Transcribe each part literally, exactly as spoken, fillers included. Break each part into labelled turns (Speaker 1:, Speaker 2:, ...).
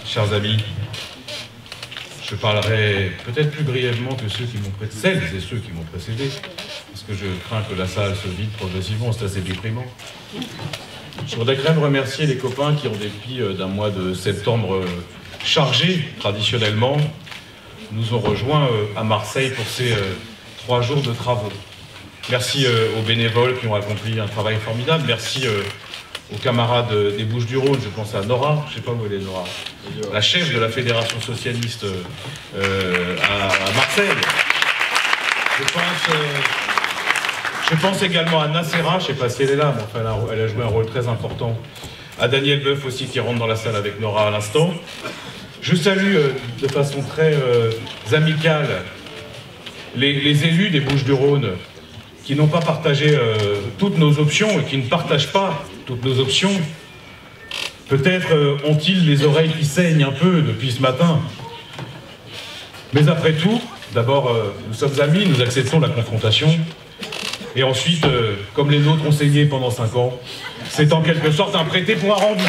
Speaker 1: chers amis, je parlerai peut-être plus brièvement que ceux qui m'ont précédé, celles et ceux qui m'ont précédé, parce que je crains que la salle se vide progressivement, c'est assez déprimant. Je voudrais quand même remercier les copains qui, en dépit d'un mois de septembre chargé, traditionnellement, nous ont rejoints à Marseille pour ces trois jours de travaux. Merci aux bénévoles qui ont accompli un travail formidable. Merci aux camarades des Bouches-du-Rhône, je pense à Nora, je ne sais pas où elle est Nora, la chef de la Fédération Socialiste euh, à, à Marseille. Je pense, euh, je pense également à Nacera, je ne sais pas si elle est là, mais enfin, elle, a, elle a joué un rôle très important. À Daniel Boeuf aussi qui rentre dans la salle avec Nora à l'instant. Je salue euh, de façon très euh, amicale les, les élus des Bouches-du-Rhône qui n'ont pas partagé euh, toutes nos options et qui ne partagent pas toutes nos options. Peut-être euh, ont-ils les oreilles qui saignent un peu depuis ce matin. Mais après tout, d'abord, euh, nous sommes amis, nous acceptons la confrontation. Et ensuite, euh, comme les nôtres ont saigné pendant cinq ans, c'est en quelque sorte un prêté pour un rendu.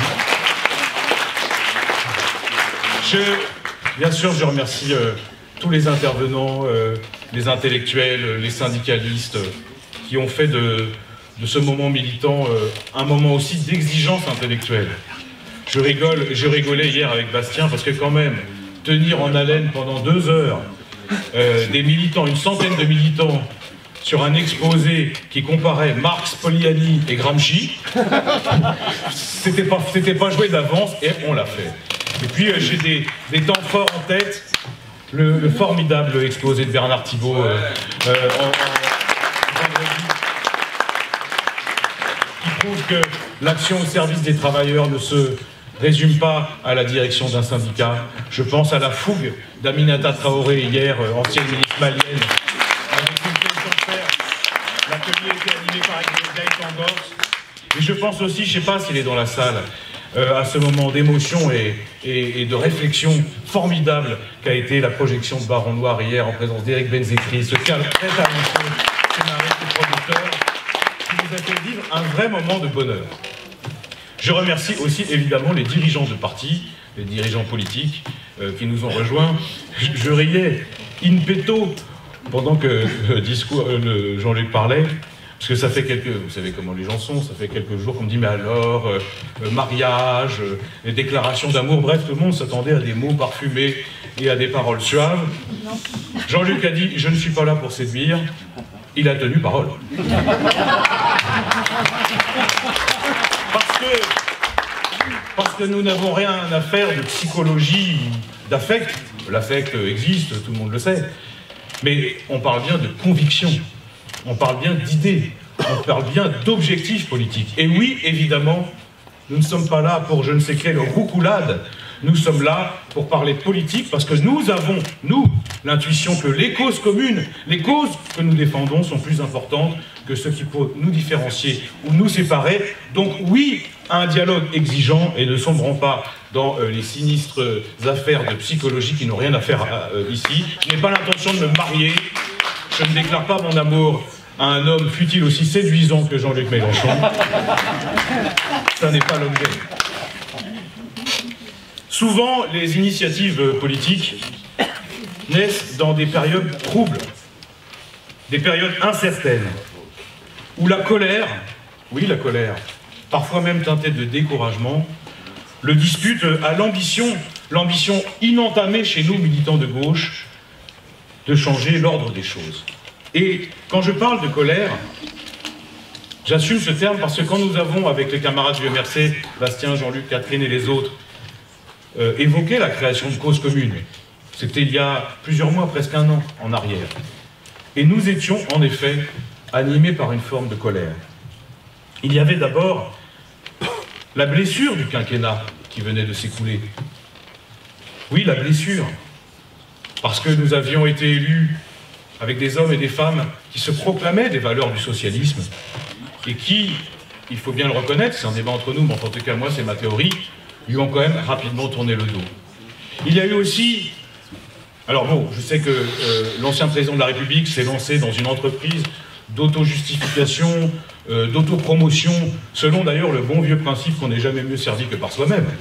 Speaker 1: Je, bien sûr, je remercie euh, tous les intervenants, euh, les intellectuels, les syndicalistes, euh, qui ont fait de, de ce moment militant euh, un moment aussi d'exigence intellectuelle. Je rigole, je rigolais hier avec Bastien parce que quand même, tenir en haleine pendant deux heures euh, des militants, une centaine de militants, sur un exposé qui comparait Marx, Poliani et Gramsci, c'était pas, c'était pas joué d'avance et on l'a fait. Et puis euh, j'ai des, des temps forts en tête, le, le formidable exposé de Bernard Thibault euh, euh, en, en vendredi, qui prouve que l'action au service des travailleurs ne se résume pas à la direction d'un syndicat. Je pense à la fougue d'Aminata Traoré hier, euh, ancienne ministre malienne, avec une question de fer. L'atelier était animé par Gaëtan Gorce. Et je pense aussi, je ne sais pas s'il est dans la salle, euh, à ce moment d'émotion et, et, et de réflexion formidable qu'a été la projection de Baron Noir hier en présence d'Éric Benzekri, ce cadre très talentueux scénariste et producteur qui nous a fait vivre un vrai moment de bonheur. Je remercie aussi évidemment les dirigeants de parti, les dirigeants politiques euh, qui nous ont rejoints. Je, je riais in petto pendant que le discours, euh, Jean-Luc parlait, parce que ça fait quelques, vous savez comment les gens sont, ça fait quelques jours qu'on me dit mais alors, euh, euh, mariage, euh, les déclarations d'amour, bref, tout le monde s'attendait à des mots parfumés et à des paroles suaves. Jean-Luc a dit je ne suis pas là pour séduire, il a tenu parole. Parce que, parce que nous n'avons rien à faire de psychologie, d'affect. L'affect existe, tout le monde le sait. Mais on parle bien de conviction, on parle bien d'idées, on parle bien d'objectifs politiques. Et oui, évidemment, nous ne sommes pas là pour je ne sais quelle roucoulade. Nous sommes là pour parler de politique parce que nous avons, nous, l'intuition que les causes communes, les causes que nous défendons sont plus importantes que ce qui peut nous différencier ou nous séparer. Donc oui, un dialogue exigeant et ne sombrons pas dans euh, les sinistres affaires de psychologie qui n'ont rien à faire euh, ici. Je n'ai pas l'intention de me marier, je ne déclare pas mon amour à un homme fût-il aussi séduisant que Jean-Luc Mélenchon. Ça n'est pas l'objet. Souvent, les initiatives politiques naissent dans des périodes troubles, des périodes incertaines, où la colère, oui la colère, parfois même teintée de découragement, le dispute à l'ambition, l'ambition inentamée chez nous, militants de gauche, de changer l'ordre des choses. Et quand je parle de colère, j'assume ce terme parce que quand nous avons, avec les camarades du M R C, Bastien, Jean-Luc, Catherine et les autres, Euh, évoquer la création de causes communes. C'était il y a plusieurs mois, presque un an en arrière. Et nous étions en effet animés par une forme de colère. Il y avait d'abord la blessure du quinquennat qui venait de s'écouler. Oui, la blessure. Parce que nous avions été élus avec des hommes et des femmes qui se proclamaient des valeurs du socialisme et qui, il faut bien le reconnaître, c'est un débat entre nous, mais en tout cas moi c'est ma théorie, lui ont quand même rapidement tourné le dos. Il y a eu aussi... Alors bon, je sais que euh, l'ancien président de la République s'est lancé dans une entreprise d'auto-justification, euh, d'auto-promotion, selon d'ailleurs le bon vieux principe qu'on n'est jamais mieux servi que par soi-même.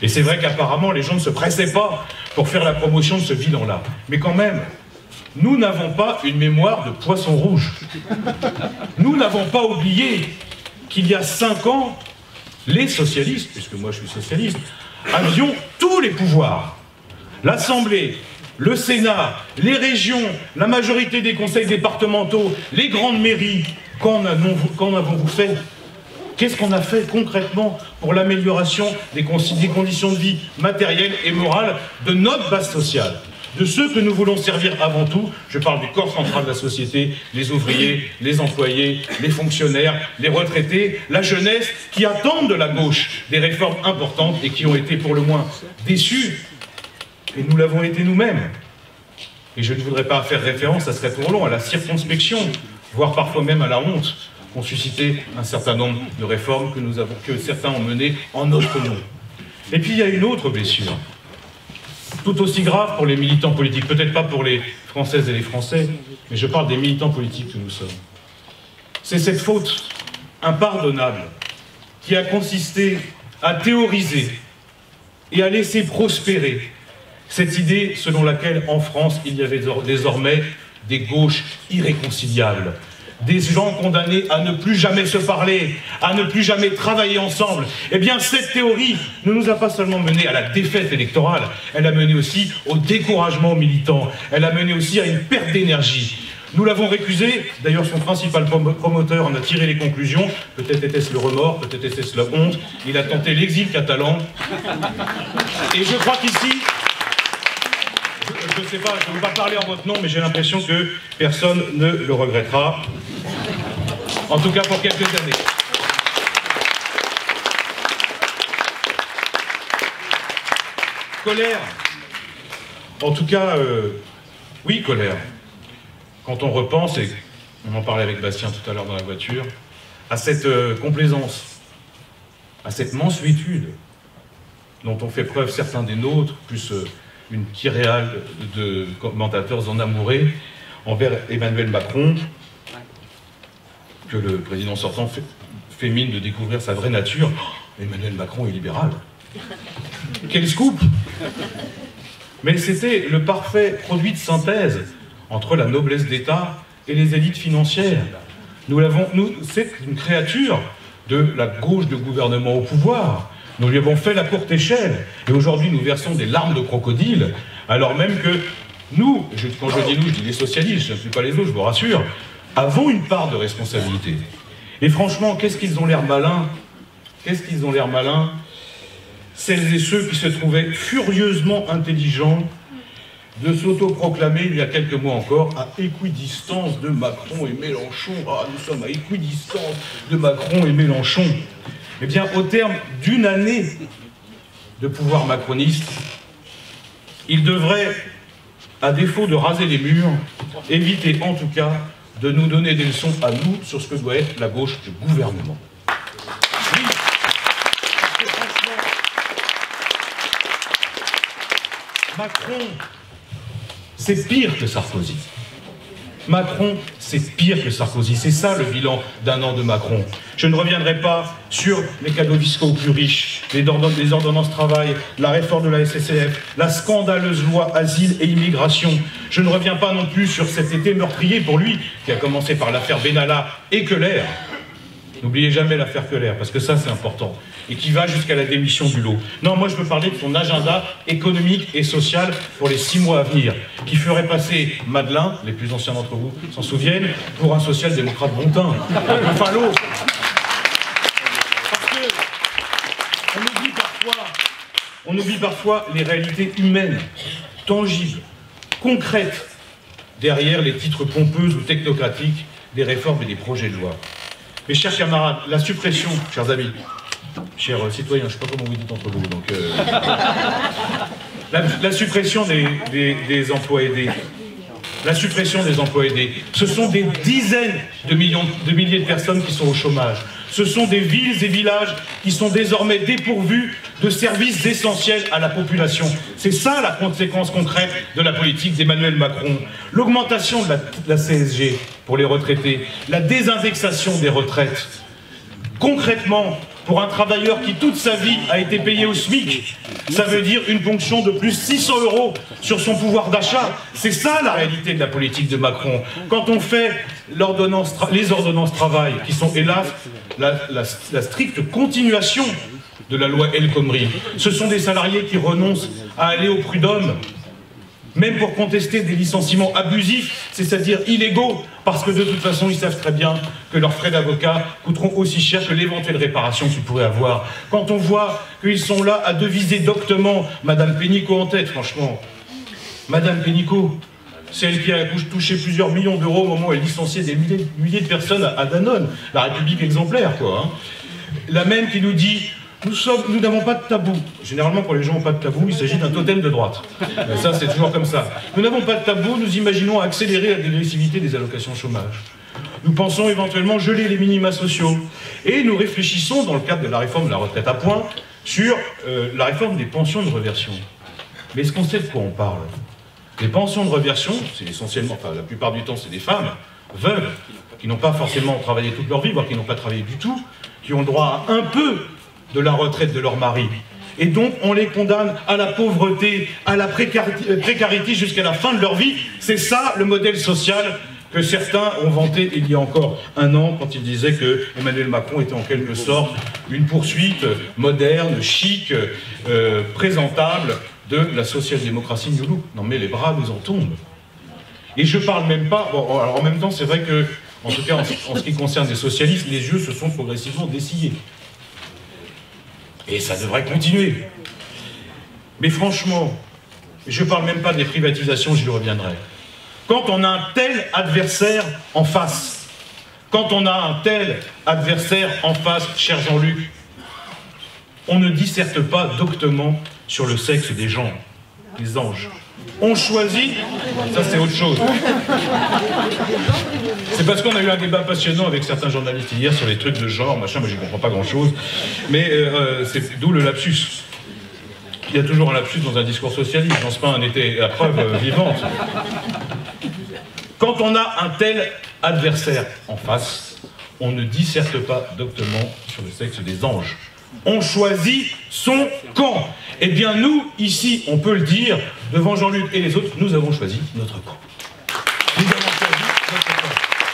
Speaker 1: Et c'est vrai qu'apparemment, les gens ne se pressaient pas pour faire la promotion de ce bilan-là. Mais quand même, nous n'avons pas une mémoire de poisson rouge. Nous n'avons pas oublié qu'il y a cinq ans, les socialistes, puisque moi je suis socialiste, avions tous les pouvoirs. L'Assemblée, le Sénat, les régions, la majorité des conseils départementaux, les grandes mairies. Qu'en avons-vous fait? Qu'est-ce qu'on a fait concrètement pour l'amélioration des, des conditions de vie matérielles et morales de notre base sociale, de ceux que nous voulons servir avant tout? Je parle du corps central de la société, les ouvriers, les employés, les fonctionnaires, les retraités, la jeunesse, qui attendent de la gauche des réformes importantes et qui ont été pour le moins déçus. Et nous l'avons été nous-mêmes. Et je ne voudrais pas faire référence, ça serait trop long, à la circonspection, voire parfois même à la honte, qu'ont suscité un certain nombre de réformes que, nous avons, que certains ont menées en notre nom. Et puis il y a une autre blessure, tout aussi grave pour les militants politiques, peut-être pas pour les Françaises et les Français, mais je parle des militants politiques que nous sommes. C'est cette faute impardonnable qui a consisté à théoriser et à laisser prospérer cette idée selon laquelle en France il y avait désormais des gauches irréconciliables, des gens condamnés à ne plus jamais se parler, à ne plus jamais travailler ensemble. Eh bien, cette théorie ne nous a pas seulement mené à la défaite électorale, elle a mené aussi au découragement militant, elle a mené aussi à une perte d'énergie. Nous l'avons récusé, d'ailleurs son principal promoteur en a tiré les conclusions, peut-être était-ce le remords, peut-être était-ce la honte, il a tenté l'exil catalan. Et je crois qu'ici, je ne sais pas, je ne veux pas parler en votre nom, mais j'ai l'impression que personne ne le regrettera. En tout cas pour quelques années. Colère. En tout cas, euh, oui, colère. Quand on repense, et on en parlait avec Bastien tout à l'heure dans la voiture, à cette euh, complaisance, à cette mansuétude dont ont fait preuve certains des nôtres, plus euh, une kyrielle de commentateurs en amoureux envers Emmanuel Macron, que le président sortant fait, fait mine de découvrir sa vraie nature. Emmanuel Macron est libéral. Quel scoop! Mais c'était le parfait produit de synthèse entre la noblesse d'État et les élites financières. Nous l'avons, nous, c'est une créature de la gauche de gouvernement au pouvoir. Nous lui avons fait la courte échelle, et aujourd'hui nous versons des larmes de crocodile, alors même que nous, je, quand je dis nous, je dis les socialistes, je ne suis pas les autres, je vous rassure, avons une part de responsabilité. Et franchement, qu'est-ce qu'ils ont l'air malins? Qu'est-ce qu'ils ont l'air malins? Celles et ceux qui se trouvaient furieusement intelligents de s'autoproclamer il y a quelques mois encore à équidistance de Macron et Mélenchon. Ah, nous sommes à équidistance de Macron et Mélenchon. Eh bien, au terme d'une année de pouvoir macroniste, il devrait, à défaut de raser les murs, éviter en tout cas de nous donner des leçons à nous sur ce que doit être la gauche du gouvernement. Oui, parce que franchement, Macron, c'est pire que Sarkozy. Macron, c'est pire que Sarkozy. C'est ça le bilan d'un an de Macron. Je ne reviendrai pas sur les cadeaux fiscaux aux plus riches, les ordonnances, les ordonnances travail, la réforme de la S C F, la scandaleuse loi asile et immigration. Je ne reviens pas non plus sur cet été meurtrier pour lui, qui a commencé par l'affaire Benalla et Keller. N'oubliez jamais l'affaire Keller, parce que ça c'est important, et qui va jusqu'à la démission du lot. Non, moi je veux parler de son agenda économique et social pour les six mois à venir, qui ferait passer Madeleine, les plus anciens d'entre vous s'en souviennent, pour un social-démocrate bon teint. Enfin l'autre. Parce que on oublie parfois, on oublie parfois les réalités humaines, tangibles, concrètes, derrière les titres pompeux ou technocratiques des réformes et des projets de loi. Mes chers camarades, la suppression, chers amis, chers citoyens, je ne sais pas comment vous dites entre vous, donc... Euh, la, la suppression des, des, des emplois aidés, la suppression des emplois aidés, ce sont des dizaines de millions, de milliers de personnes qui sont au chômage. Ce sont des villes et villages qui sont désormais dépourvus de services essentiels à la population. C'est ça la conséquence concrète de la politique d'Emmanuel Macron. L'augmentation de la, de la C S G pour les retraités, la désindexation des retraites. Concrètement,
Speaker 2: pour un travailleur qui toute sa vie a été payé au SMIC, ça veut dire une ponction de plus six cents euros sur son pouvoir d'achat. C'est ça la réalité de la politique de Macron. Quand on fait l'ordonnance, les ordonnances travail, qui sont hélas la, la, la stricte continuation de la loi El Khomri, ce sont des salariés qui renoncent à aller au prud'homme, même pour contester des licenciements abusifs, c'est-à-dire illégaux, parce que de toute façon, ils savent très bien que leurs frais d'avocat coûteront aussi cher que l'éventuelle réparation qu'ils pourraient avoir. Quand on voit qu'ils sont là à deviser doctement Madame Pénicaud en tête, franchement, Madame Pénicaud, celle qui a touché plusieurs millions d'euros au moment où elle licenciait des milliers, milliers de personnes à Danone, la République exemplaire, quoi. Hein. La même qui nous dit... Nous sommes, nous n'avons pas de tabou. Généralement, quand les gens n'ont pas de tabou, il s'agit d'un totem de droite. Mais ça, c'est toujours comme ça. Nous n'avons pas de tabou, nous imaginons accélérer la dégressivité des allocations chômage. Nous pensons éventuellement geler les minima sociaux. Et nous réfléchissons, dans le cadre de la réforme de la retraite à points, sur euh, la réforme des pensions de réversion. Mais est-ce qu'on sait de quoi on parle? Les pensions de réversion, c'est essentiellement, enfin la plupart du temps, c'est des femmes veuves, qui n'ont pas forcément travaillé toute leur vie, voire qui n'ont pas travaillé du tout, qui ont droit à un peu de la retraite de leur mari. Et donc, on les condamne à la pauvreté, à la précarité, précarité jusqu'à la fin de leur vie. C'est ça, le modèle social que certains ont vanté il y a encore un an, quand ils disaient que Emmanuel Macron était en quelque sorte une poursuite moderne, chic, euh, présentable de la social-démocratie New Look. Non mais les bras nous en tombent. Et je parle même pas... Bon, alors en même temps, c'est vrai que, en tout cas, en, en ce qui concerne les socialistes, les yeux se sont progressivement dessillés. Et ça devrait continuer. Mais franchement, je ne parle même pas des privatisations, j'y reviendrai. Quand on a un tel adversaire en face, quand on a un tel adversaire en face, cher Jean-Luc, on ne disserte pas doctement sur le sexe des gens, des anges. On choisit, ça c'est autre chose. C'est parce qu'on a eu un débat passionnant avec certains journalistes hier sur les trucs de genre, machin, moi j'y comprends pas grand chose, mais euh, c'est d'où le lapsus. Il y a toujours un lapsus dans un discours socialiste, j'en sais pas, un était la preuve euh, vivante. Quand on a un tel adversaire en face, on ne disserte pas doctement sur le sexe des anges. On choisit son camp. Eh bien nous, ici, on peut le dire, devant Jean-Luc et les autres, nous avons choisi notre camp. Nous avons choisi notre camp.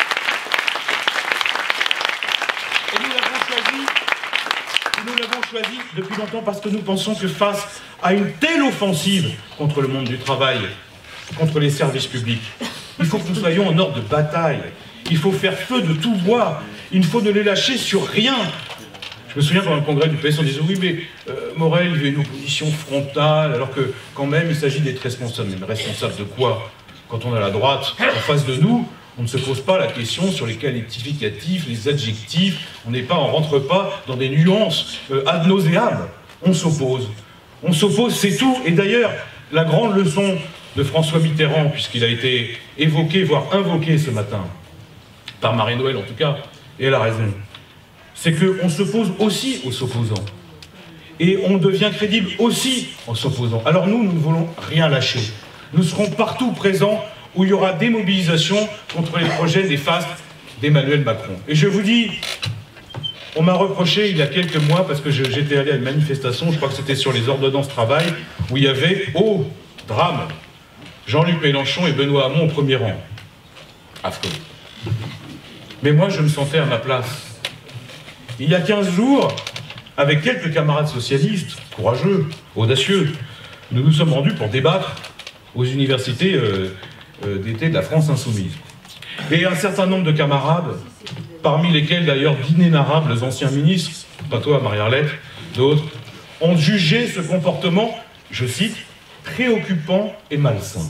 Speaker 2: Et nous l'avons choisi, nous l'avons choisi depuis longtemps parce que nous pensons que face à une telle offensive contre le monde du travail, contre les services publics, il faut que nous soyons en ordre de bataille. Il faut faire feu de tout bois. Il faut ne les lâcher sur rien. Je me souviens pendant le congrès du P S, on disait oui mais euh, Morel il veut une opposition frontale alors que quand même il s'agit d'être responsable. Mais responsable de quoi? Quand on a la droite en face de nous, on ne se pose pas la question sur les qualificatifs, les adjectifs, on n'est pas, on rentre pas dans des nuances euh, ad nauseam. On s'oppose. On s'oppose, c'est tout. Et d'ailleurs, la grande leçon de François Mitterrand, puisqu'il a été évoqué, voire invoqué ce matin, par Marie-Noël en tout cas, et elle a raison, c'est qu'on s'oppose aussi aux opposants. Et on devient crédible aussi en s'opposant. Alors nous, nous ne voulons rien lâcher. Nous serons partout présents où il y aura des mobilisations contre les projets néfastes d'Emmanuel Macron. Et je vous dis, on m'a reproché il y a quelques mois, parce que j'étais allé à une manifestation, je crois que c'était sur les ordonnances travail, où il y avait, oh, drame, Jean-Luc Mélenchon et Benoît Hamon au premier rang. Affreux. Mais moi, je me sentais à ma place. Il y a quinze jours, avec quelques camarades socialistes, courageux, audacieux, nous nous sommes rendus pour débattre aux universités euh, euh, d'été de la France insoumise. Et un certain nombre de camarades, parmi lesquels d'ailleurs d'inénarrables anciens ministres, pas toi Marie-Arlette, d'autres, ont jugé ce comportement, je cite, préoccupant et malsain.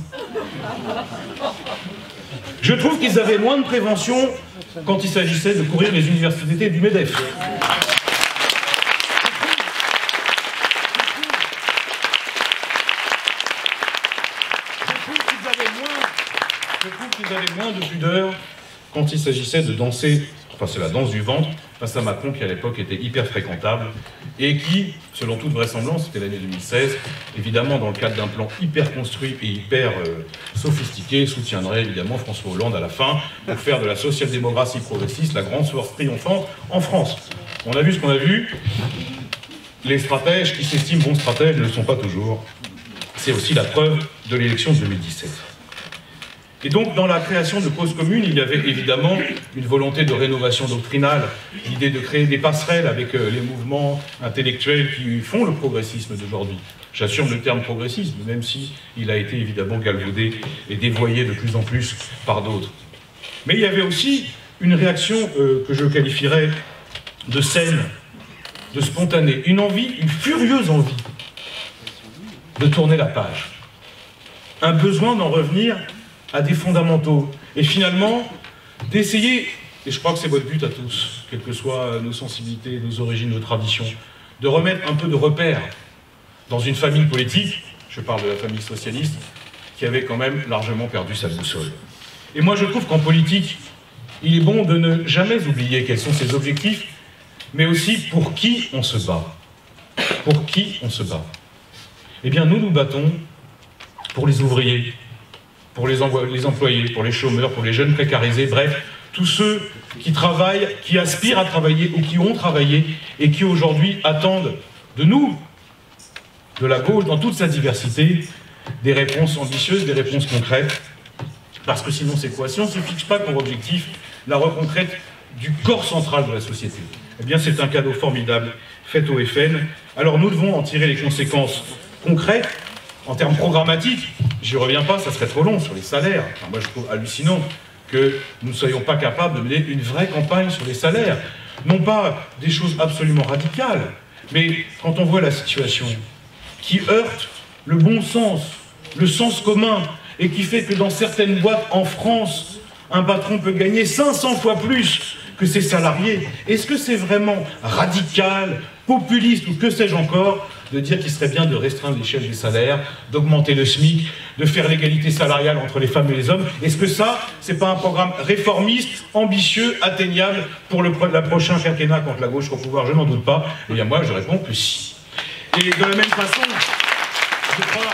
Speaker 2: Je trouve qu'ils avaient moins de prévention quand il s'agissait de courir les universités du MEDEF. Je trouve qu'ils avaient moins de pudeur quand il s'agissait de danser, enfin c'est la danse du ventre, face à Macron qui à l'époque était hyper fréquentable et qui, selon toute vraisemblance, c'était l'année deux mille seize, évidemment dans le cadre d'un plan hyper construit et hyper euh, sophistiqué, soutiendrait évidemment François Hollande à la fin pour faire de la social-démocratie progressiste la grande source triomphante en France. On a vu ce qu'on a vu. Les stratèges qui s'estiment bons stratèges ne le sont pas toujours. C'est aussi la preuve de l'élection de deux mille dix-sept. Et donc, dans la création de causes communes, il y avait évidemment une volonté de rénovation doctrinale, l'idée de créer des passerelles avec les mouvements intellectuels qui font le progressisme d'aujourd'hui. J'assume le terme progressisme, même si il a été évidemment galvaudé et dévoyé de plus en plus par d'autres. Mais il y avait aussi une réaction euh, que je qualifierais de saine, de spontanée, une envie, une furieuse envie de tourner la page. Un besoin d'en revenir à des fondamentaux, et finalement d'essayer, et je crois que c'est votre but à tous, quelles que soient nos sensibilités, nos origines, nos traditions, de remettre un peu de repères dans une famille politique, je parle de la famille socialiste, qui avait quand même largement perdu sa boussole. Et moi je trouve qu'en politique, il est bon de ne jamais oublier quels sont ses objectifs, mais aussi pour qui on se bat. Pour qui on se bat. Eh bien nous nous battons pour les ouvriers, pour les, les employés, pour les chômeurs, pour les jeunes précarisés, bref, tous ceux qui travaillent, qui aspirent à travailler ou qui ont travaillé et qui aujourd'hui attendent de nous, de la gauche, dans toute sa diversité, des réponses ambitieuses, des réponses concrètes. Parce que sinon c'est quoi? Si on ne se fixe pas pour objectif la reconquête du corps central de la société, eh bien c'est un cadeau formidable fait au F N. Alors nous devons en tirer les conséquences concrètes, en termes programmatiques. J'y reviens pas, ça serait trop long sur les salaires. Enfin, moi je trouve hallucinant que nous ne soyons pas capables de mener une vraie campagne sur les salaires. Non pas des choses absolument radicales, mais quand on voit la situation qui heurte le bon sens, le sens commun, et qui fait que dans certaines boîtes en France, un patron peut gagner cinq cents fois plus que ses salariés. Est-ce que c'est vraiment radical, populiste ou que sais-je encore de dire qu'il serait bien de restreindre l'échelle des salaires, d'augmenter le SMIC, de faire l'égalité salariale entre les femmes et les hommes? Est-ce que ça, c'est pas un programme réformiste, ambitieux, atteignable pour le la prochain quinquennat contre la gauche au pouvoir? Je n'en doute pas. Et bien moi, je réponds que si. Et de la même façon, je crois,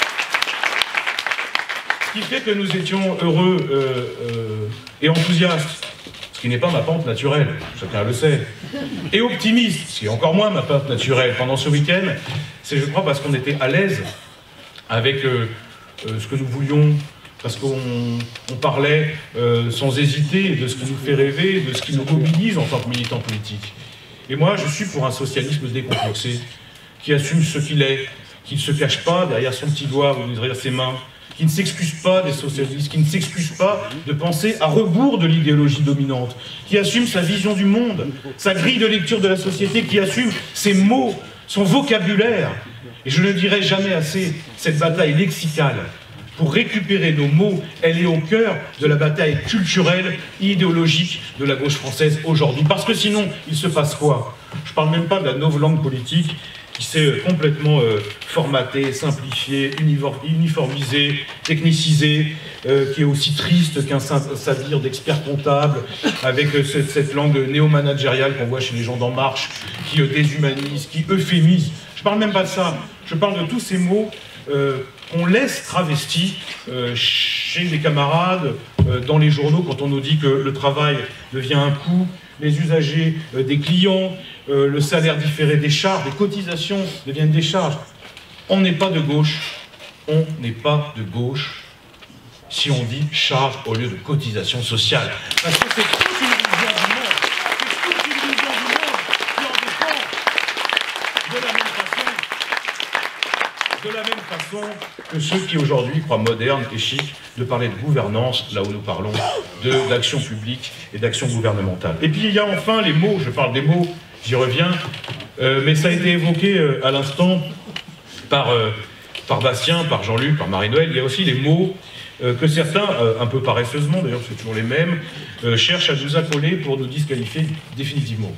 Speaker 2: ce qui fait que nous étions heureux euh, euh, et enthousiastes, ce qui n'est pas ma pente naturelle, chacun le sait, et optimiste, ce qui est encore moins ma pente naturelle pendant ce week-end, c'est je crois parce qu'on était à l'aise avec euh, euh, ce que nous voulions, parce qu'on on parlait euh, sans hésiter de ce qui nous fait rêver, de ce qui nous mobilise en tant que militants politiques. Et moi, je suis pour un socialisme décomplexé, qui assume ce qu'il est, qui ne se cache pas derrière son petit doigt ou derrière ses mains, qui ne s'excuse pas des socialistes, qui ne s'excuse pas de penser à rebours de l'idéologie dominante, qui assume sa vision du monde, sa grille de lecture de la société, qui assume ses mots, son vocabulaire. Et je ne dirai jamais assez, cette bataille lexicale, pour récupérer nos mots, elle est au cœur de la bataille culturelle, idéologique de la gauche française aujourd'hui. Parce que sinon, il se passe quoi? Je ne parle même pas de la novlangue politique, qui s'est complètement euh, formaté, simplifié, uniformisé, technicisé, euh, qui est aussi triste qu'un sabir d'experts comptables, avec euh, cette, cette langue néo-managériale qu'on voit chez les gens d'En Marche, qui euh, déshumanise, qui euphémise. Je ne parle même pas de ça, je parle de tous ces mots euh, qu'on laisse travestis euh, chez les camarades, euh, dans les journaux, quand on nous dit que le travail devient un coût, les usagers euh, des clients, euh, le salaire différé des charges, des cotisations deviennent des charges. On n'est pas de gauche, on n'est pas de gauche si on dit charge au lieu de cotisation sociale. Parce que c'est toute une vision du monde, c'est toute une vision du monde qui en dépend de la même façon, de la même façon que ceux qui aujourd'hui croient moderne et chic de parler de gouvernance, là où nous parlons d'action publique et d'action gouvernementale. Et puis il y a enfin les mots, je parle des mots, j'y reviens, euh, mais ça a été évoqué euh, à l'instant par, euh, par Bastien, par Jean-Luc, par Marie-Noëlle. Il y a aussi les mots euh, que certains, euh, un peu paresseusement d'ailleurs, c'est toujours les mêmes, euh, cherchent à nous accoler pour nous disqualifier définitivement.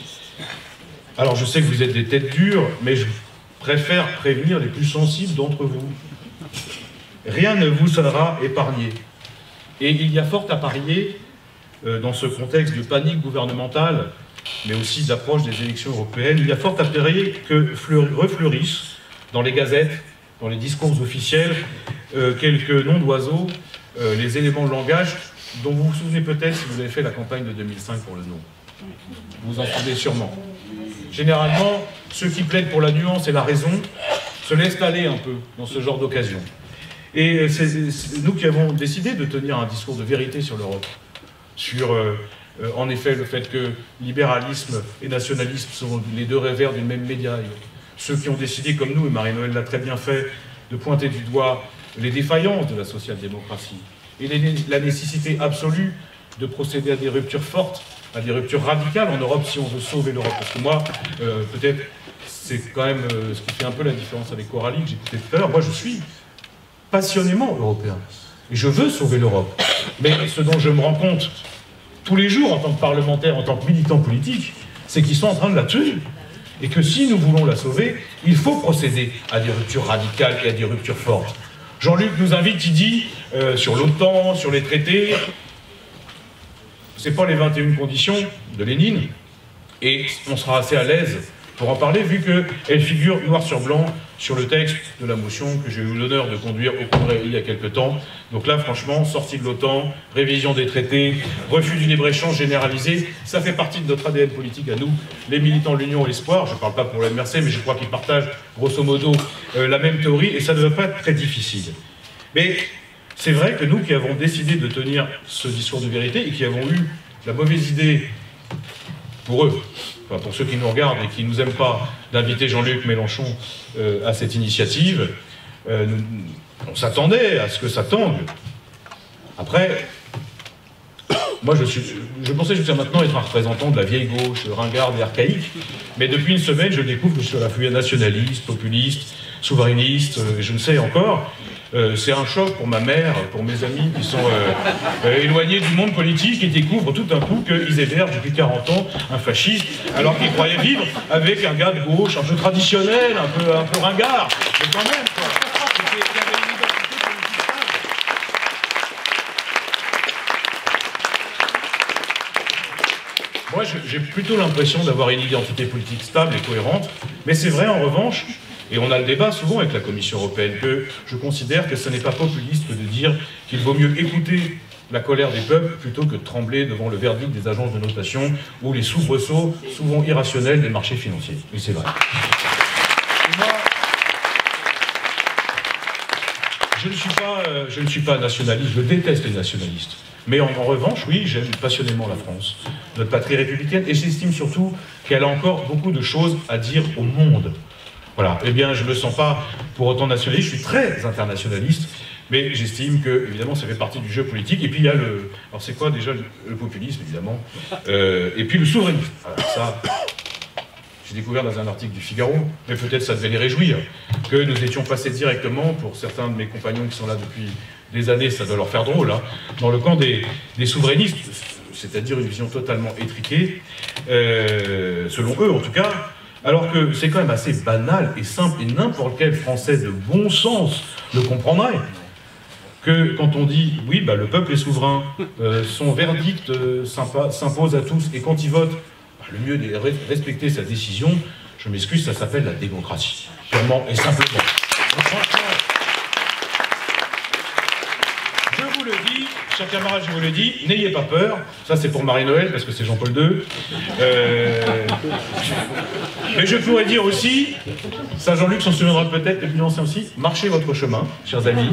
Speaker 2: Alors je sais que vous êtes des têtes dures, mais je préfère prévenir les plus sensibles d'entre vous. Rien ne vous sera épargné. Et il y a fort à parier, euh, dans ce contexte de panique gouvernementale, mais aussi d'approche des élections européennes, il y a fort à parier que refleurissent dans les gazettes, dans les discours officiels, euh, quelques noms d'oiseaux, euh, les éléments de langage dont vous vous souvenez peut-être si vous avez fait la campagne de deux mille cinq pour le nom. Vous vous en souvenez sûrement. Généralement, ceux qui plaident pour la nuance et la raison se laissent aller un peu dans ce genre d'occasion. Et c'est nous qui avons décidé de tenir un discours de vérité sur l'Europe, sur, euh, euh, en effet, le fait que libéralisme et nationalisme sont les deux revers d'une même médaille. Ceux qui ont décidé, comme nous, et Marie-Noëlle l'a très bien fait, de pointer du doigt les défaillances de la social-démocratie et les, la nécessité absolue de procéder à des ruptures fortes, à des ruptures radicales en Europe si on veut sauver l'Europe. Parce que moi, euh, peut-être, c'est quand même euh, ce qui fait un peu la différence avec Coralie, que j'écoutais tout à l'heure. Moi, je suis passionnément européen. Et je veux sauver l'Europe. Mais ce dont je me rends compte tous les jours en tant que parlementaire, en tant que militant politique, c'est qu'ils sont en train de la tuer. Et que si nous voulons la sauver, il faut procéder à des ruptures radicales et à des ruptures fortes. Jean-Luc nous invite, il dit, euh, sur l'OTAN, sur les traités, c'est pas les vingt et une conditions de Lénine, et on sera assez à l'aise pour en parler, vu qu'elle figure noir sur blanc sur le texte de la motion que j'ai eu l'honneur de conduire au Congrès il y a quelque temps. Donc là, franchement, sortie de l'OTAN, révision des traités, refus du libre-échange généralisé, ça fait partie de notre A D N politique à nous, les militants de l'Union et l'Espoir. Je ne parle pas pour l'M R C, mais je crois qu'ils partagent grosso modo euh, la même théorie, et ça ne devrait pas être très difficile. Mais c'est vrai que nous qui avons décidé de tenir ce discours de vérité et qui avons eu la mauvaise idée, pour eux, enfin pour ceux qui nous regardent et qui ne nous aiment pas, d'inviter Jean-Luc Mélenchon euh, à cette initiative, euh, nous, on s'attendait à ce que ça tangue. Après, moi je, suis, je pensais jusqu'à maintenant être un représentant de la vieille gauche, ringarde et archaïque, mais depuis une semaine je découvre que je suis à la fois nationaliste, populiste, souverainiste, euh, je ne sais encore. Euh, c'est un choc pour ma mère, pour mes amis qui sont euh, euh, éloignés du monde politique et découvrent tout d'un coup qu'ils hébergent depuis quarante ans un fasciste, alors qu'ils croyaient vivre avec un gars de gauche un peu traditionnel, un peu, un peu ringard, mais quand même, quoi. Moi, j'ai plutôt l'impression d'avoir une identité politique stable et cohérente, mais c'est vrai en revanche, et on a le débat souvent avec la Commission européenne, que je considère que ce n'est pas populiste que de dire qu'il vaut mieux écouter la colère des peuples plutôt que de trembler devant le verdict des agences de notation ou les soubresauts souvent irrationnels des marchés financiers. Oui, c'est vrai. Et moi, je ne suis pas, euh, je ne suis pas nationaliste, je déteste les nationalistes. Mais en, en revanche, oui, j'aime passionnément la France, notre patrie républicaine, et j'estime surtout qu'elle a encore beaucoup de choses à dire au monde. Voilà, eh bien, je ne me sens pas pour autant nationaliste, je suis très internationaliste, mais j'estime que, évidemment, ça fait partie du jeu politique. Et puis, il y a le... Alors, c'est quoi, déjà, le, le populisme, évidemment, euh, et puis le souverainisme. Alors, ça, j'ai découvert dans un article du Figaro, mais peut-être ça devait les réjouir, que nous étions passés directement, pour certains de mes compagnons qui sont là depuis des années, ça doit leur faire drôle, hein, dans le camp des, des souverainistes, c'est-à-dire une vision totalement étriquée, euh, selon eux, en tout cas, alors que c'est quand même assez banal et simple, et n'importe quel Français de bon sens le comprendrait, que quand on dit « oui, bah, le peuple est souverain, euh, son verdict euh, s'impose à tous, et quand il vote, bah, le mieux est de respecter sa décision », je m'excuse, ça s'appelle la démocratie, purement et simplement. Donc, franchement, je vous le dis, chers camarades, je vous le dis, n'ayez pas peur, ça c'est pour Marie-Noëlle, parce que c'est Jean-Paul deux. Euh... Mais je pourrais dire aussi, ça Jean-Luc s'en souviendra peut-être, et puis l'ancien aussi, marchez votre chemin, chers amis,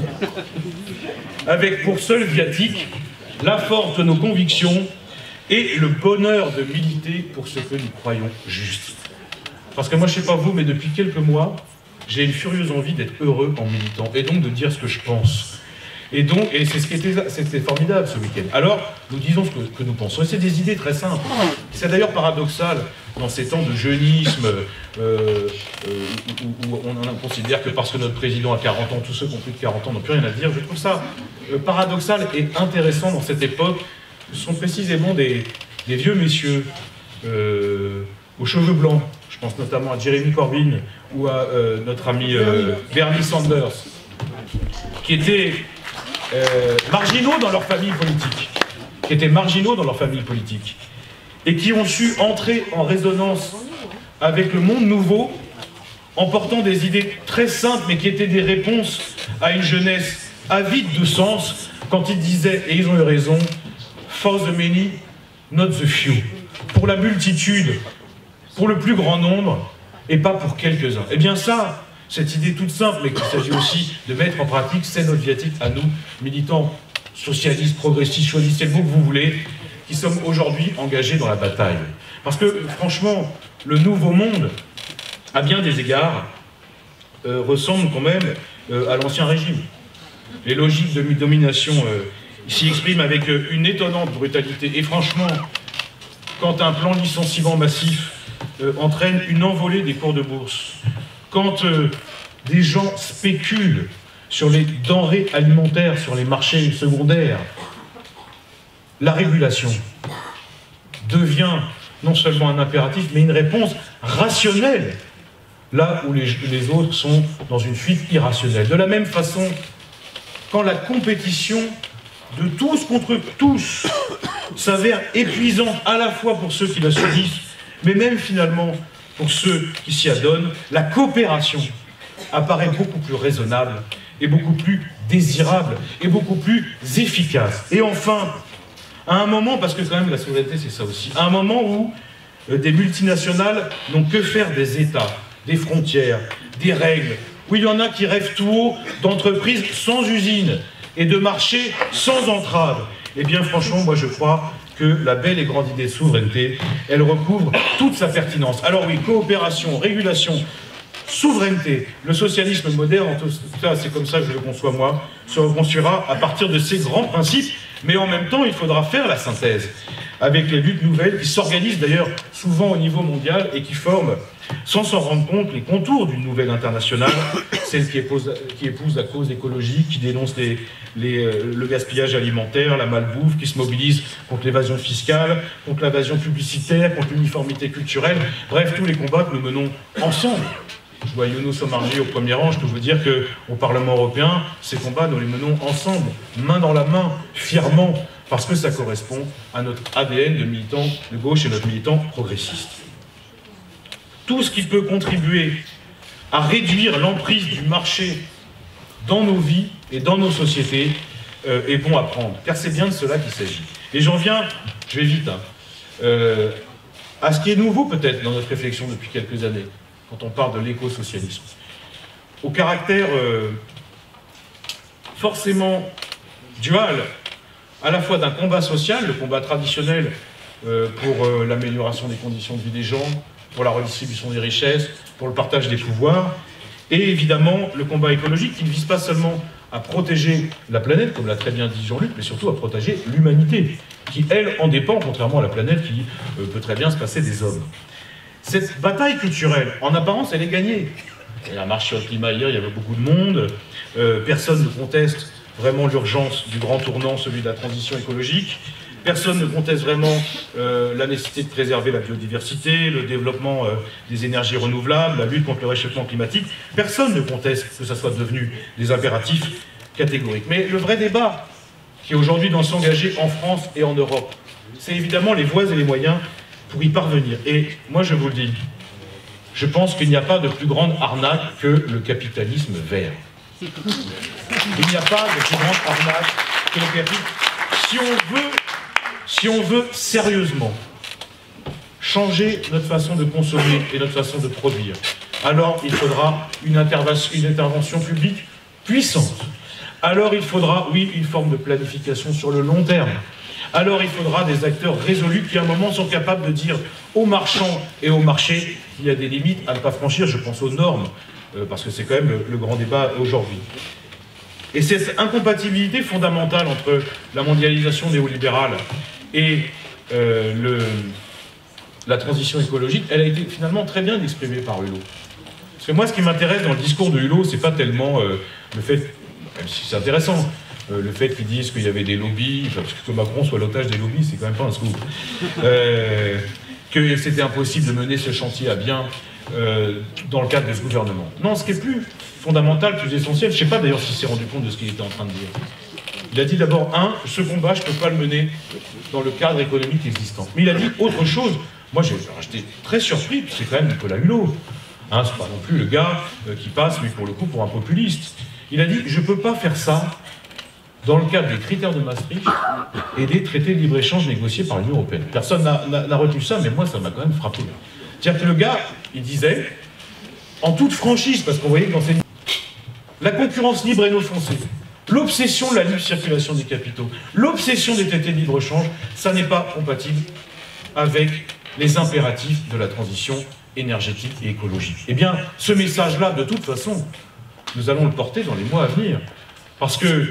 Speaker 2: avec pour seul viatique la force de nos convictions et le bonheur de militer pour ce que nous croyons juste. Parce que moi, je sais pas vous, mais depuis quelques mois, j'ai une furieuse envie d'être heureux en militant, et donc de dire ce que je pense. Et donc, et c'est ce qui était, c'était formidable ce week-end. Alors, nous disons ce que, que nous pensons, et c'est des idées très simples. C'est d'ailleurs paradoxal, dans ces temps de jeunisme, euh, euh, où, où on considère que parce que notre président a quarante ans, tous ceux qui ont plus de quarante ans n'ont plus rien à dire. Je trouve ça euh, paradoxal et intéressant dans cette époque. Ce sont précisément des, des vieux messieurs euh, aux cheveux blancs. Je pense notamment à Jeremy Corbyn ou à euh, notre ami euh, Bernie Sanders, qui étaient euh, marginaux dans leur famille politique, qui étaient marginaux dans leur famille politique, et qui ont su entrer en résonance avec le monde nouveau en portant des idées très simples, mais qui étaient des réponses à une jeunesse avide de sens, quand ils disaient, et ils ont eu raison, « For the many, not the few ». pour la multitude, pour le plus grand nombre, et pas pour quelques-uns. Eh bien ça, cette idée toute simple, mais qu'il s'agit aussi de mettre en pratique, c'est notre viatique à nous, militants socialistes, progressistes, choisissez le mot que vous voulez, qui sommes aujourd'hui engagés dans la bataille. Parce que, franchement, le nouveau monde, à bien des égards, euh, ressemble quand même euh, à l'ancien régime. Les logiques de domination euh, s'y expriment avec euh, une étonnante brutalité. Et franchement, quand un plan de licenciement massif euh, entraîne une envolée des cours de bourse, quand euh, des gens spéculent sur les denrées alimentaires, sur les marchés secondaires, la régulation devient non seulement un impératif, mais une réponse rationnelle, là où les, les autres sont dans une fuite irrationnelle. De la même façon, quand la compétition de tous contre tous s'avère épuisante à la fois pour ceux qui la subissent, mais même finalement pour ceux qui s'y adonnent, la coopération apparaît beaucoup plus raisonnable et beaucoup plus désirable et beaucoup plus efficace. Et enfin, à un moment, parce que quand même la souveraineté c'est ça aussi, à un moment où euh, des multinationales n'ont que faire des États, des frontières, des règles, où il y en a qui rêvent tout haut d'entreprises sans usine et de marchés sans entrave, eh bien franchement, moi je crois que la belle et grande idée de souveraineté, elle recouvre toute sa pertinence. Alors oui, coopération, régulation, souveraineté, le socialisme moderne, en tout cas c'est comme ça que je le conçois moi, se reconstruira à partir de ces grands principes, mais en même temps il faudra faire la synthèse avec les luttes nouvelles qui s'organisent d'ailleurs souvent au niveau mondial et qui forment, sans s'en rendre compte, les contours d'une nouvelle internationale, celle qui épouse, qui épouse la cause écologique, qui dénonce les, les, le gaspillage alimentaire, la malbouffe, qui se mobilise contre l'évasion fiscale, contre l'invasion publicitaire, contre l'uniformité culturelle, bref, tous les combats que nous menons ensemble. Je vois Younous Omarjee au premier rang, je peux vous dire qu'au Parlement européen, ces combats, nous les menons ensemble, main dans la main, fièrement, parce que ça correspond à notre A D N de militants de gauche et notre militant progressiste. Tout ce qui peut contribuer à réduire l'emprise du marché dans nos vies et dans nos sociétés euh, est bon à prendre, car c'est bien de cela qu'il s'agit. Et j'en viens, je vais vite, hein, euh, à ce qui est nouveau peut-être dans notre réflexion depuis quelques années, quand on parle de l'éco-socialisme, au caractère euh, forcément dual, à la fois d'un combat social, le combat traditionnel euh, pour euh, l'amélioration des conditions de vie des gens, pour la redistribution des richesses, pour le partage des pouvoirs, et évidemment le combat écologique qui ne vise pas seulement à protéger la planète, comme l'a très bien dit Jean-Luc, mais surtout à protéger l'humanité, qui elle en dépend, contrairement à la planète qui euh, peut très bien se passer des hommes. Cette bataille culturelle, en apparence, elle est gagnée. Il y a un marche sur le climat hier, il y avait beaucoup de monde, euh, personne ne conteste vraiment l'urgence du grand tournant, celui de la transition écologique. Personne ne conteste vraiment euh, la nécessité de préserver la biodiversité, le développement euh, des énergies renouvelables, la lutte contre le réchauffement climatique. Personne ne conteste que ça soit devenu des impératifs catégoriques. Mais le vrai débat qui aujourd'hui doit s'engager en France et en Europe, c'est évidemment les voies et les moyens pour y parvenir. Et moi je vous le dis, je pense qu'il n'y a pas de plus grande arnaque que le capitalisme vert. Il n'y a pas de plus grande arnaque que le capitalisme. Si on veut, si on veut sérieusement changer notre façon de consommer et notre façon de produire, alors il faudra une intervention, une intervention publique puissante. Alors il faudra, oui, une forme de planification sur le long terme. Alors il faudra des acteurs résolus qui à un moment sont capables de dire aux marchands et aux marchés qu'il y a des limites à ne pas franchir, je pense aux normes, euh, parce que c'est quand même le, le grand débat aujourd'hui. Et cette incompatibilité fondamentale entre la mondialisation néolibérale et euh, le, la transition écologique, elle a été finalement très bien exprimée par Hulot. Parce que moi, ce qui m'intéresse dans le discours de Hulot, c'est pas tellement euh, le fait, même si c'est intéressant, euh, le fait qu'ils disent qu'il y avait des lobbies, enfin, parce que Macron soit l'otage des lobbies, c'est quand même pas un scoop, euh, que c'était impossible de mener ce chantier à bien euh, dans le cadre de ce gouvernement. Non, ce qui est plus fondamental, plus essentiel, je ne sais pas d'ailleurs s'il s'est rendu compte de ce qu'il était en train de dire. Il a dit d'abord, un, ce combat, je ne peux pas le mener dans le cadre économique existant. Mais il a dit autre chose. Moi, j'étais très surpris, c'est quand même Nicolas Hulot. Hein, c'est pas non plus le gars euh, qui passe, mais pour le coup, pour un populiste. Il a dit, je ne peux pas faire ça dans le cadre des critères de Maastricht et des traités de libre-échange négociés par l'Union européenne. Personne n'a retenu ça, mais moi, ça m'a quand même frappé. C'est-à-dire que le gars, il disait, en toute franchise, parce qu'on voyait que dans ces... La concurrence libre et non foncée, l'obsession de la libre circulation des capitaux, l'obsession des traités de libre-échange, ça n'est pas compatible avec les impératifs de la transition énergétique et écologique. Eh bien, ce message-là, de toute façon, nous allons le porter dans les mois à venir. Parce que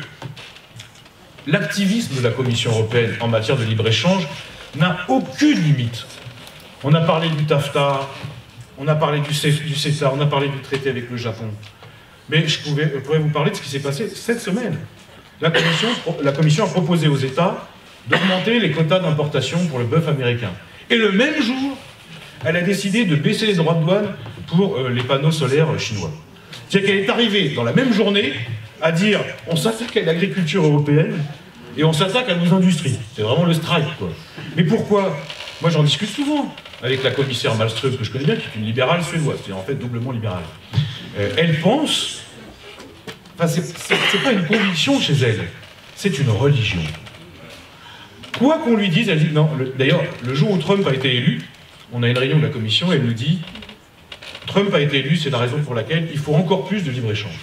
Speaker 2: l'activisme de la Commission européenne en matière de libre-échange n'a aucune limite. On a parlé du TAFTA, on a parlé du CETA, on a parlé du traité avec le Japon. Mais je, pouvais, je pourrais vous parler de ce qui s'est passé cette semaine. La Commission, la Commission a proposé aux États d'augmenter les quotas d'importation pour le bœuf américain. Et le même jour, elle a décidé de baisser les droits de douane pour euh, les panneaux solaires euh, chinois. C'est-à-dire qu'elle est arrivée dans la même journée à dire on s'attaque à l'agriculture européenne et on s'attaque à nos industries. C'est vraiment le strike, quoi. Mais pourquoi? Moi, j'en discute souvent avec la commissaire Malmström, que je connais bien, qui est une libérale suédoise, c'est en fait doublement libérale. Euh, elle pense... Enfin, c'est pas une conviction chez elle, c'est une religion. Quoi qu'on lui dise, elle dit... Non, d'ailleurs, le jour où Trump a été élu, on a une réunion de la commission et elle nous dit Trump a été élu, c'est la raison pour laquelle il faut encore plus de libre-échange.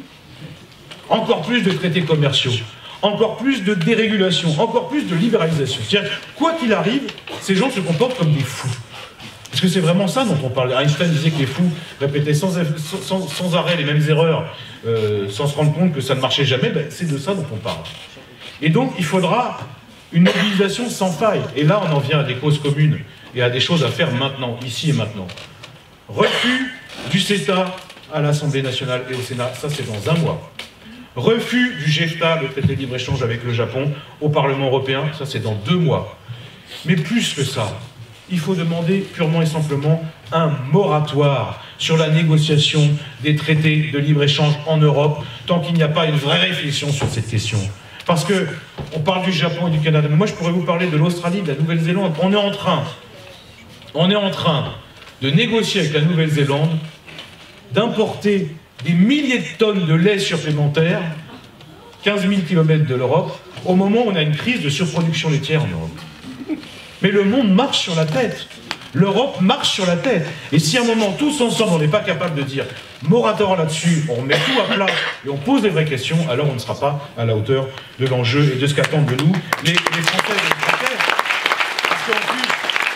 Speaker 2: Encore plus de traités commerciaux, encore plus de dérégulation, encore plus de libéralisation. C'est-à-dire, quoi qu'il arrive, ces gens se comportent comme des fous. Parce que c'est vraiment ça dont on parle. Einstein disait que les fous répétaient sans, sans, sans arrêt les mêmes erreurs, euh, sans se rendre compte que ça ne marchait jamais. Ben, c'est de ça dont on parle. Et donc, il faudra une mobilisation sans faille. Et là, on en vient à des causes communes et à des choses à faire maintenant, ici et maintenant. Refus du CETA à l'Assemblée nationale et au Sénat, ça c'est dans un mois. Refus du GEFTA, le traité de libre-échange avec le Japon, au Parlement européen, ça c'est dans deux mois. Mais plus que ça, il faut demander purement et simplement un moratoire sur la négociation des traités de libre-échange en Europe, tant qu'il n'y a pas une vraie réflexion sur cette question. Parce que on parle du Japon et du Canada, mais moi je pourrais vous parler de l'Australie, de la Nouvelle-Zélande. On est en train, on est en train de négocier avec la Nouvelle-Zélande d'importer des milliers de tonnes de lait supplémentaire, quinze mille kilomètres de l'Europe, au moment où on a une crise de surproduction laitière en Europe. Mais le monde marche sur la tête. L'Europe marche sur la tête. Et si à un moment, tous ensemble, on n'est pas capable de dire moratoire là-dessus, on met tout à plat et on pose les vraies questions, alors on ne sera pas à la hauteur de l'enjeu et de ce qu'attendent de nous les, les Français et les Français. Parce qu'en plus,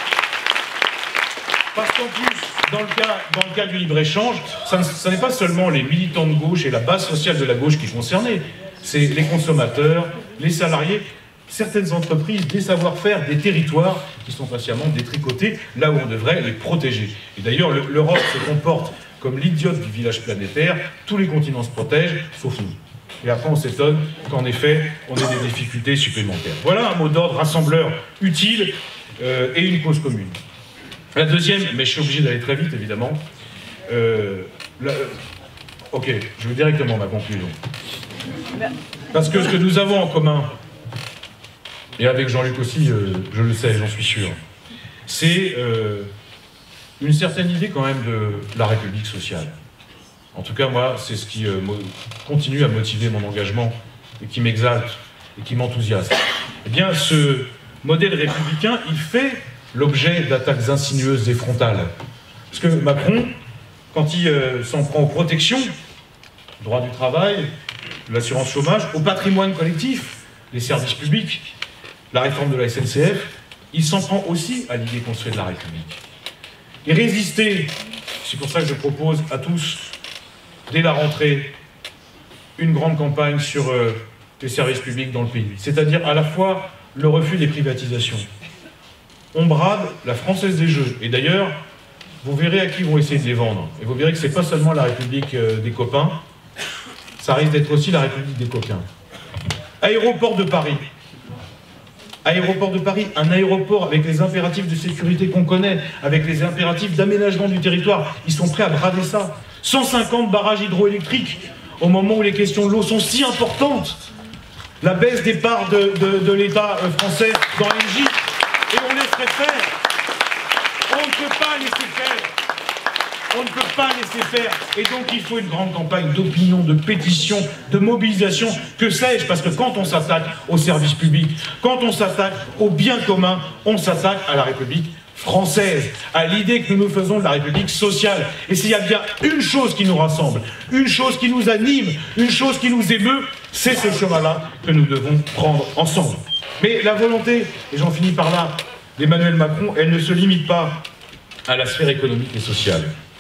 Speaker 2: parce qu'en plus dans, le cas, dans le cas du libre-échange, ça, ça n'est pas seulement les militants de gauche et la base sociale de la gauche qui est concernée, c'est les consommateurs, les salariés, certaines entreprises, des savoir-faire, des territoires qui sont patiemment détricotés là où on devrait les protéger. Et d'ailleurs, l'Europe se comporte comme l'idiote du village planétaire, tous les continents se protègent, sauf nous. Et après, on s'étonne qu'en effet, on ait des difficultés supplémentaires. Voilà un mot d'ordre rassembleur utile euh, et une cause commune. La deuxième, mais je suis obligé d'aller très vite, évidemment. Euh, la, ok, je veux directement ma conclusion. Parce que ce que nous avons en commun, et avec Jean-Luc aussi, euh, je le sais, j'en suis sûr, c'est euh, une certaine idée quand même de la République sociale. En tout cas, moi, c'est ce qui euh, continue à motiver mon engagement et qui m'exalte et qui m'enthousiasme. Eh bien, ce modèle républicain, il fait l'objet d'attaques insinueuses et frontales. Parce que Macron, quand il euh, s'en prend aux protections, droit du travail, l'assurance chômage, au patrimoine collectif, les services publics, la réforme de la S N C F, il s'en prend aussi à l'idée construite de la République. Et résister, c'est pour ça que je propose à tous, dès la rentrée, une grande campagne sur euh, les services publics dans le pays. C'est-à-dire à la fois le refus des privatisations. On brade la Française des Jeux. Et d'ailleurs, vous verrez à qui vont essayer de les vendre. Et vous verrez que ce n'est pas seulement la République euh, des copains, ça risque d'être aussi la République des coquins. Aéroport de Paris. Aéroport de Paris, un aéroport avec les impératifs de sécurité qu'on connaît, avec les impératifs d'aménagement du territoire. Ils sont prêts à brader ça. cent cinquante barrages hydroélectriques, au moment où les questions de l'eau sont si importantes. La baisse des parts de, de, de l'État français dans Engie, et on laisserait faire. On ne peut pas laisser faire. On ne peut pas laisser faire. Et donc il faut une grande campagne d'opinion, de pétition, de mobilisation, que sais-je, parce que quand on s'attaque au service public, quand on s'attaque au bien commun, on s'attaque à la République française, à l'idée que nous nous faisons de la République sociale. Et s'il y a bien une chose qui nous rassemble, une chose qui nous anime, une chose qui nous émeut, c'est ce chemin-là que nous devons prendre ensemble. Mais la volonté, et j'en finis par là, d'Emmanuel Macron, elle ne se limite pas à la sphère économique et sociale.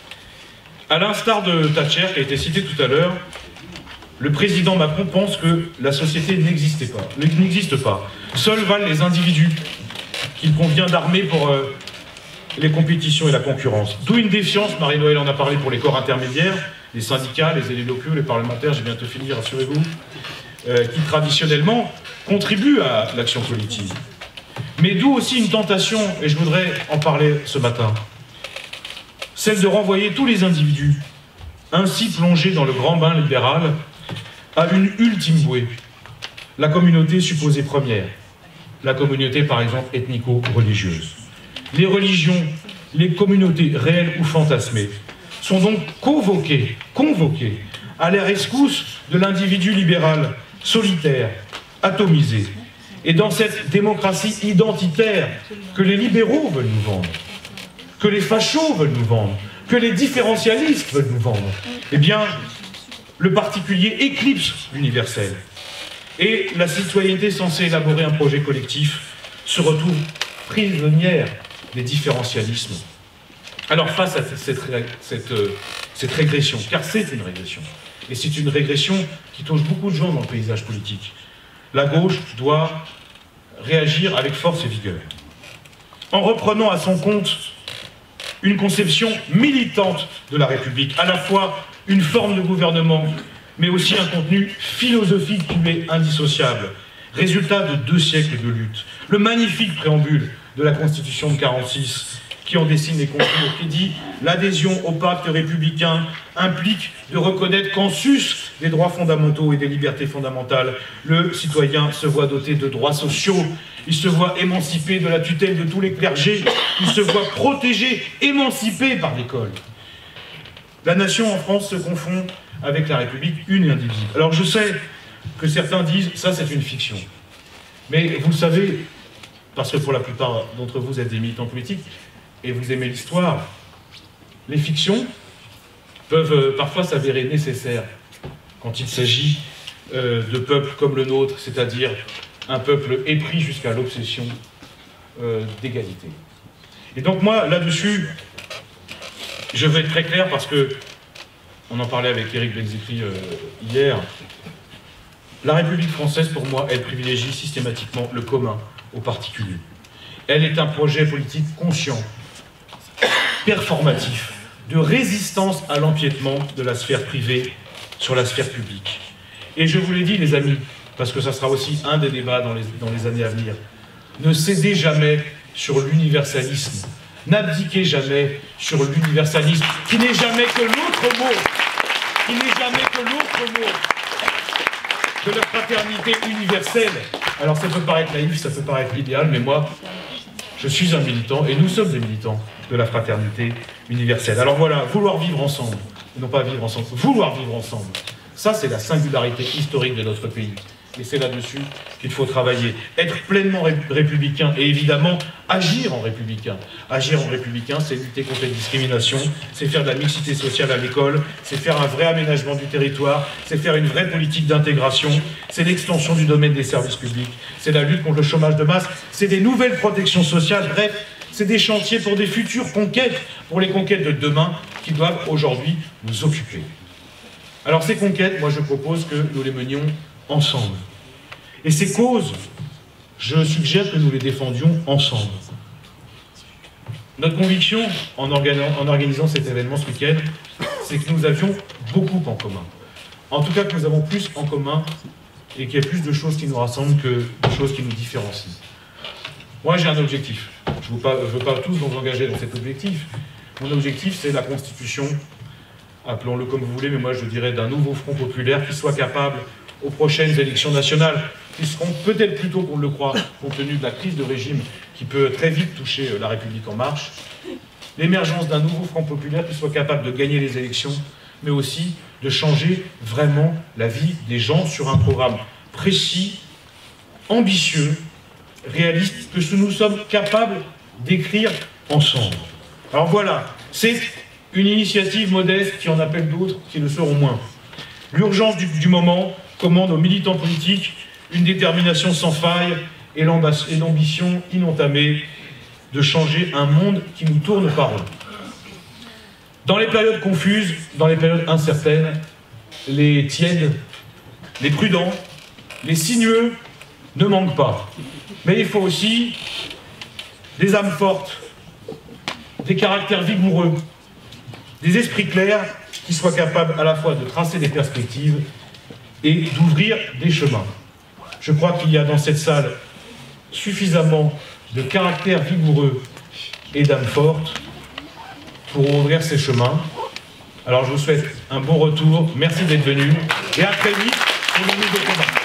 Speaker 2: À l'instar de Thatcher, qui a été cité tout à l'heure, le président Macron pense que la société n'existait pas, n'existe pas. Seuls valent les individus qu'il convient d'armer pour euh, les compétitions et la concurrence. D'où une défiance, Marie-Noëlle en a parlé, pour les corps intermédiaires, les syndicats, les élus locaux, les parlementaires, j'ai bientôt fini, rassurez-vous, euh, qui traditionnellement contribuent à l'action politique. Mais d'où aussi une tentation, et je voudrais en parler ce matin, celle de renvoyer tous les individus, ainsi plongés dans le grand bain libéral, à une ultime bouée, la communauté supposée première, la communauté par exemple ethnico-religieuse. Les religions, les communautés réelles ou fantasmées, sont donc convoquées, convoquées à la rescousse de l'individu libéral, solitaire, atomisé. Et dans cette démocratie identitaire que les libéraux veulent nous vendre, que les fachos veulent nous vendre, que les différentialistes veulent nous vendre, eh bien, le particulier éclipse l'universel. Et la citoyenneté censée élaborer un projet collectif se retrouve prisonnière des différentialismes. Alors face à cette, cette, cette régression, car c'est une régression, et c'est une régression qui touche beaucoup de gens dans le paysage politique, la gauche doit réagir avec force et vigueur. En reprenant à son compte une conception militante de la République, à la fois une forme de gouvernement, mais aussi un contenu philosophique qui est indissociable, résultat de deux siècles de lutte. Le magnifique préambule de la Constitution de quarante-six, qui en dessine les contours, qui dit « L'adhésion au pacte républicain implique de reconnaître qu'en sus des droits fondamentaux et des libertés fondamentales, le citoyen se voit doté de droits sociaux, il se voit émancipé de la tutelle de tous les clergés, il se voit protégé, émancipé par l'école. » La nation en France se confond avec la République une et indivisible. Alors je sais que certains disent « ça c'est une fiction ». Mais vous le savez, parce que pour la plupart d'entre vous êtes des militants politiques, et vous aimez l'histoire, les fictions peuvent euh, parfois s'avérer nécessaires quand il s'agit euh, de peuples comme le nôtre, c'est-à-dire un peuple épris jusqu'à l'obsession euh, d'égalité. Et donc moi, là-dessus, je vais être très clair parce que, on en parlait avec Éric Bexécry euh, hier, la République française, pour moi, elle privilégie systématiquement le commun au particulier. Elle est un projet politique conscient, performatif, de résistance à l'empiètement de la sphère privée sur la sphère publique. Et je vous l'ai dit, les amis, parce que ça sera aussi un des débats dans les, dans les années à venir, ne cédez jamais sur l'universalisme, n'abdiquez jamais sur l'universalisme, qui n'est jamais que l'autre mot, qui n'est jamais que l'autre mot de la fraternité universelle. Alors ça peut paraître naïf, ça peut paraître idéal, mais moi, je suis un militant, et nous sommes des militants de la fraternité universelle. Alors voilà, vouloir vivre ensemble, et non pas vivre ensemble, vouloir vivre ensemble, ça c'est la singularité historique de notre pays. Et c'est là-dessus qu'il faut travailler. Être pleinement ré républicain et évidemment agir en républicain. Agir en républicain, c'est lutter contre les discriminations, c'est faire de la mixité sociale à l'école, c'est faire un vrai aménagement du territoire, c'est faire une vraie politique d'intégration, c'est l'extension du domaine des services publics, c'est la lutte contre le chômage de masse, c'est des nouvelles protections sociales, bref, c'est des chantiers pour des futures conquêtes, pour les conquêtes de demain qui doivent aujourd'hui nous occuper. Alors ces conquêtes, moi je propose que nous les menions ensemble. Et ces causes, je suggère que nous les défendions ensemble. Notre conviction, en, en organisant cet événement ce week-end, c'est que nous avions beaucoup en commun. En tout cas, que nous avons plus en commun et qu'il y a plus de choses qui nous rassemblent que de choses qui nous différencient. Moi, j'ai un objectif. Je ne veux, veux pas tous vous engager dans cet objectif. Mon objectif, c'est la constitution, appelons-le comme vous voulez, mais moi je dirais d'un nouveau front populaire qui soit capable aux prochaines élections nationales, qui seront peut-être plus tôt qu'on le croit, compte tenu de la crise de régime qui peut très vite toucher la République en marche, l'émergence d'un nouveau Front populaire qui soit capable de gagner les élections, mais aussi de changer vraiment la vie des gens sur un programme précis, ambitieux, réaliste, que nous sommes capables d'écrire ensemble. Alors voilà, c'est une initiative modeste qui en appelle d'autres qui le seront moins. L'urgence du, du moment commande aux militants politiques une détermination sans faille et l'ambition inentamée de changer un monde qui nous tourne par rond. Dans les périodes confuses, dans les périodes incertaines, les tièdes, les prudents, les sinueux ne manquent pas. Mais il faut aussi des âmes fortes, des caractères vigoureux, des esprits clairs qui soient capables à la fois de tracer des perspectives et d'ouvrir des chemins. Je crois qu'il y a dans cette salle suffisamment de caractères vigoureux et d'âmes fortes pour ouvrir ces chemins. Alors je vous souhaite un bon retour, merci d'être venus et à très vite pour le nouveau combat.